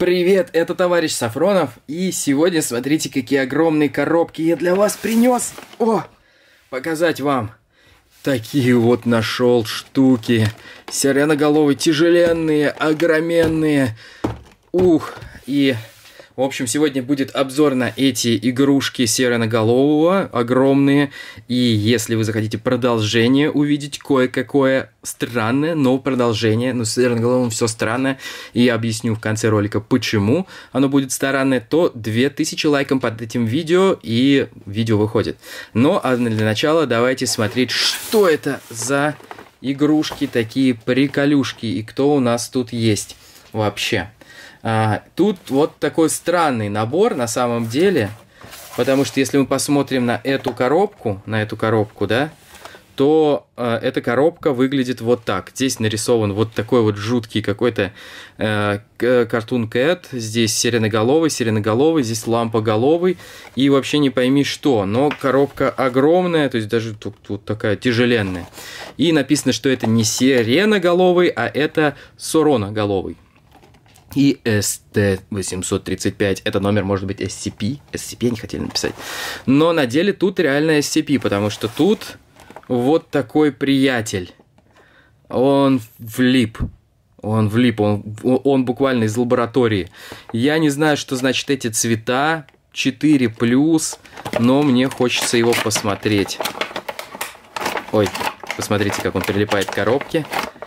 Привет, это товарищ Сафронов, и сегодня смотрите, какие огромные коробки я для вас принес. Показать вам. Такие вот нашел штуки. Сиреноголовые, тяжеленные, огроменные. И... В общем, сегодня будет обзор на эти игрушки сиреноголового, огромные. И если вы захотите продолжение увидеть, кое-какое странное, но продолжение, но с сиреноголовым все странное, и я объясню в конце ролика, почему оно будет странное, то 2000 лайков под этим видео, и видео выходит. Но для начала давайте смотреть, что это за игрушки, такие приколюшки, и кто у нас тут есть вообще. Тут вот такой странный набор на самом деле, потому что если мы посмотрим на эту коробку, да, то эта коробка выглядит вот так. Здесь нарисован вот такой вот жуткий какой-то Cartoon Cat, здесь сиреноголовый, здесь лампоголовый, и вообще не пойми что, но коробка огромная, то есть даже тут такая тяжеленная. И написано, что это не сиреноголовый, а это сороноголовый. И ST835, это номер может быть SCP, SCP они хотели написать, но на деле тут реально SCP, потому что тут вот такой приятель, он влип, он буквально из лаборатории. Я не знаю, что значит эти цвета, 4+, но мне хочется его посмотреть. Ой, посмотрите, как он прилипает к коробке.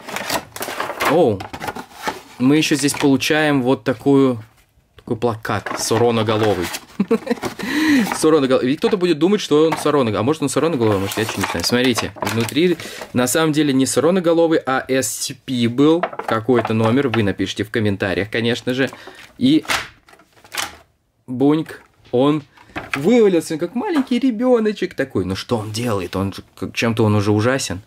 Мы еще здесь получаем вот такой плакат сороноголовый. И кто-то будет думать, что он сороноголовый. А может он сороноголовый, может я что не знаю. Смотрите, внутри на самом деле не сороноголовый, а SCP был какой-то номер. Вы напишите в комментариях, конечно же. И буньк, он вывалился как маленький ребеночек такой. Ну что он делает? Чем-то он уже ужасен.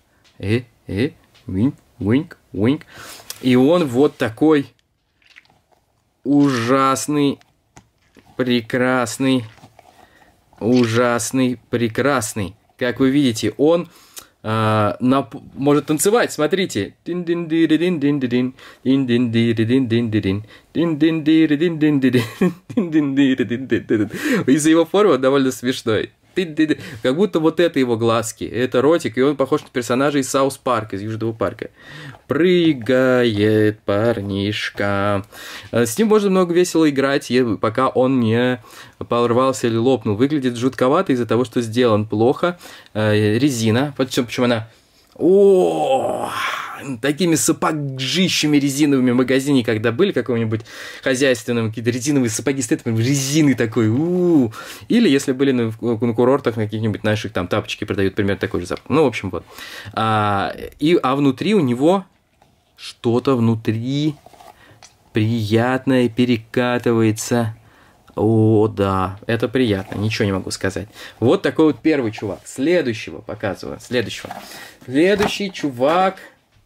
Винк. И он вот такой ужасный, прекрасный. Как вы видите, он может танцевать, смотрите. Из-за его формы он довольно смешной. Как будто вот это его глазки, это ротик, и он похож на персонажа из Саус Парка, из Южного парка. Прыгает парнишка. С ним можно много весело играть, пока он не порвался или лопнул. Выглядит жутковато из-за того, что сделан плохо. Резина, почему она... Такими сапожищами резиновыми в магазине, когда были каком-нибудь хозяйственном, какие-то резиновые сапоги стоят, резины такой, Или если были на курортах, на каких-нибудь наших там тапочки продают примерно такой же запах. Ну, в общем, вот. А внутри у него что-то внутри приятное перекатывается. Да, это приятно, ничего не могу сказать. Вот такой вот первый чувак. Следующего показываю. Следующий чувак...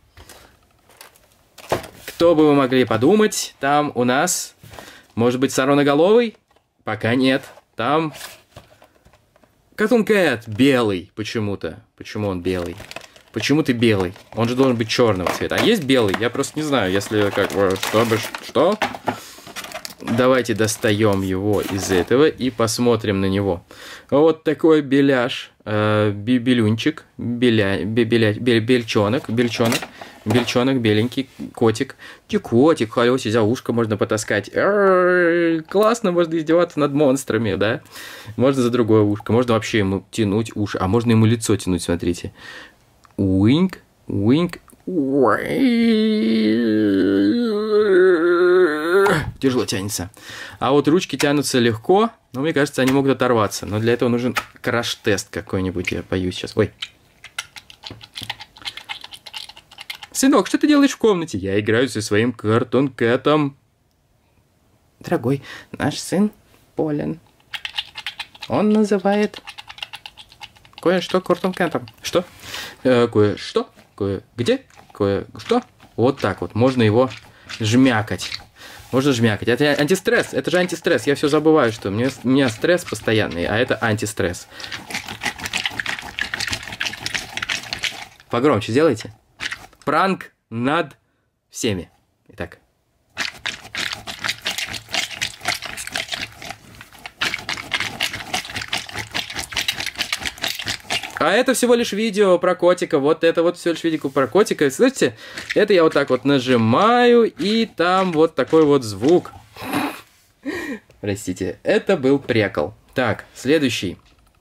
Что бы вы могли подумать, там у нас, может быть, сороноголовый? Пока нет. Там Cartoon Cat белый почему-то. Почему он белый? Почему ты белый? Он же должен быть черного цвета. А есть белый? Я просто не знаю, если Что? Давайте достаем его из этого и посмотрим на него. Вот такой беляш, бельчонок, беленький, котик. Котик, холёсий, за ушко можно потаскать. Классно, можно издеваться над монстрами, да? Можно за другое ушко, можно вообще ему тянуть уши, а можно ему лицо тянуть, смотрите. Уинк. Тяжело тянется. А вот ручки тянутся легко, но мне кажется, они могут оторваться. Но для этого нужен краш-тест какой-нибудь. Я боюсь сейчас. Сынок, что ты делаешь в комнате? Я играю со своим Cartoon Cat'ом. Дорогой, наш сын болен. Он называет кое-что Cartoon Cat'ом. Что? Кое-что? Где? Кое-что? Вот так вот. Можно его жмякать. Это антистресс. Это же антистресс. Я все забываю, что у меня стресс постоянный, а это антистресс. Погромче сделайте. Пранк над всеми. Итак. А это всего лишь видео про котика. Вот это вот всего лишь видео про котика. Слышите? Это я вот так вот нажимаю, и там вот такой вот звук. Простите, это был прикол. Так, следующий.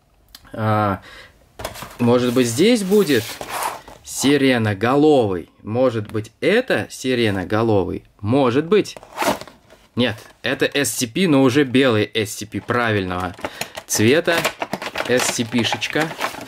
Может быть, здесь будет сиреноголовый. Может быть, это сиреноголовый. Может быть. Нет, это SCP, но уже белый SCP правильного цвета. SCP-шечка.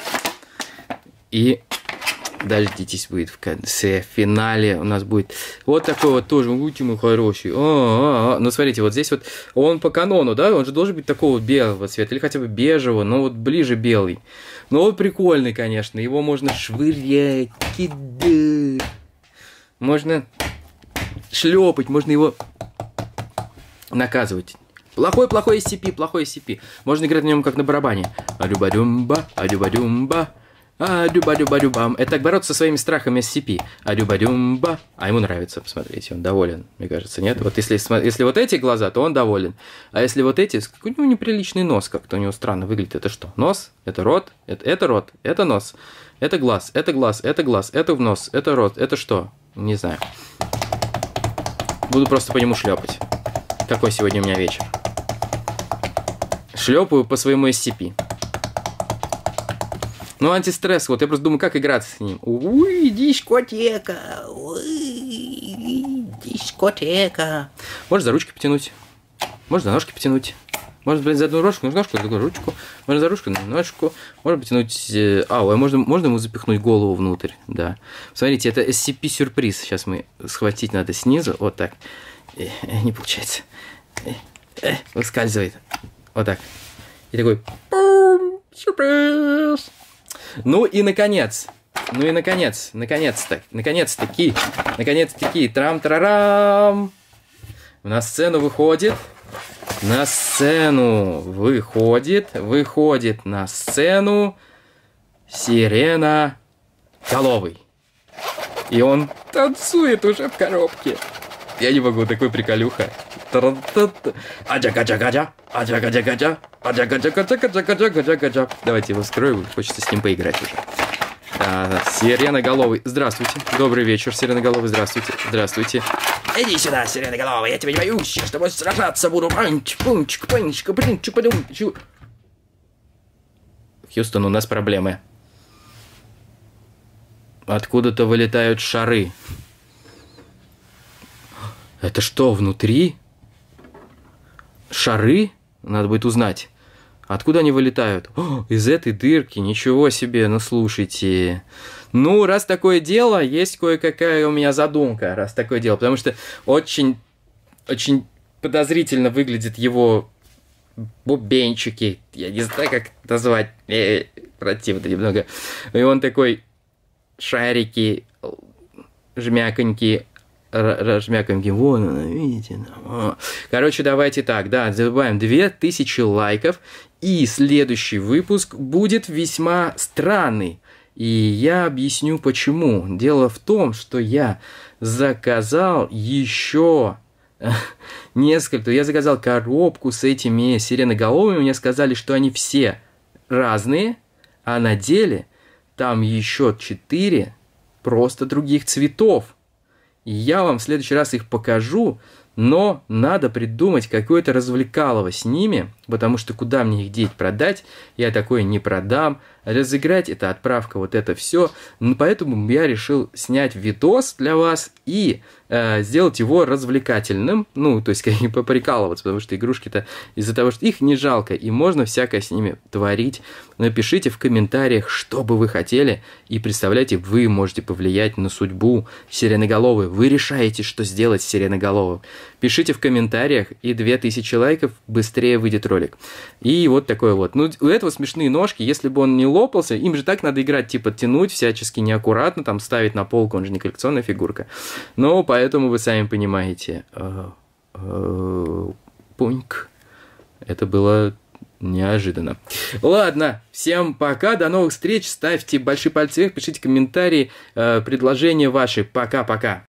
И дождитесь, будет в конце, в финале у нас будет вот такой вот тоже, будьте мой хороший. Ну, смотрите, вот здесь вот он по канону, да, он же должен быть такого белого цвета, или хотя бы бежевого, но вот ближе белый. Ну, вот прикольный, конечно, его можно швырять, кидать, можно шлепать, можно его наказывать. Плохой SCP, плохой SCP. Можно играть на нем как на барабане. Адюба-дюмба, адюба-дюмба. А-дюба-дюба-дюбам. Это так бороться со своими страхами SCP. А-дюба-дюмба. А ему нравится, посмотрите, он доволен, мне кажется, нет? Вот если вот эти глаза, то он доволен. А если вот эти, какой у него неприличный нос, как-то у него странно выглядит. Это что? Нос? Это рот? Это рот? Это нос? Это глаз? Это глаз? Это глаз? Это в нос? Это рот? Это что? Не знаю. Буду просто по нему шлепать. Такой сегодня у меня вечер. Шлепаю по своему SCP. Ну, антистресс, вот я просто думаю, как играться с ним. Уй, дискотека, уй, дискотека. Можно за ручки потянуть, можно за ножки потянуть. Можно, блин, за одну ножку, за другую ручку. Можно за ручку, на ножку. Можно потянуть... можно ему запихнуть голову внутрь, да. Смотрите, это SCP-сюрприз. Сейчас мы схватить надо снизу, вот так. Не получается. Выскальзывает. Вот так. И такой... Сюрприз! Ну и наконец-таки, трам-тарарам, на сцену выходит на сцену сиреноголовый. И он танцует уже в коробке. Я не могу, такой приколюха. Давайте его вскрою, хочется с ним поиграть уже. Сиреноголовый. Здравствуйте. Добрый вечер, сиреноголовый. Здравствуйте. Здравствуйте. Иди сюда, сиреноголовый, я тебя не боюсь. Я с тобой сражаться буду. Хьюстон, у нас проблемы. Откуда-то вылетают шары. Это что, внутри? Шары? Надо будет узнать. Откуда они вылетают? О, из этой дырки. Ничего себе, ну слушайте. Ну, раз такое дело, есть кое-какая у меня задумка, раз такое дело. Потому что очень подозрительно выглядят его бубенчики. Я не знаю, как назвать. Противно немного. И он такой шарики, жмяконьки. Размякаем, вон она, видите? Короче, давайте так, да, забываем 2000 лайков, и следующий выпуск будет весьма странный. И я объясню почему. Дело в том, что я заказал еще несколько, я заказал коробку с этими сиреноголовыми, мне сказали, что они все разные, а на деле там еще 4 просто других цветов. И я вам в следующий раз их покажу, но надо придумать какое-то развлекалово с ними, потому что куда мне их деть, продать, я такое не продам, разыграть это отправка, вот это все. Поэтому я решил снять видос для вас и сделать его развлекательным, ну, то есть поприкалываться, потому что игрушки-то из-за того, что их не жалко, и можно всякое с ними творить. Напишите в комментариях, что бы вы хотели, и представляете, вы можете повлиять на судьбу сиреноголовой. Вы решаете, что сделать с сиреноголовым. Пишите в комментариях, и 2000 лайков, быстрее выйдет ролик. И вот такой вот. Ну, у этого смешные ножки, если бы он не лопался, им же так надо играть, типа тянуть всячески неаккуратно, там ставить на полку, он же не коллекционная фигурка. Но поэтому вы сами понимаете. Пуньк. Это было неожиданно. Ладно, всем пока, до новых встреч, ставьте большие пальцы вверх, пишите комментарии, предложения ваши. Пока-пока.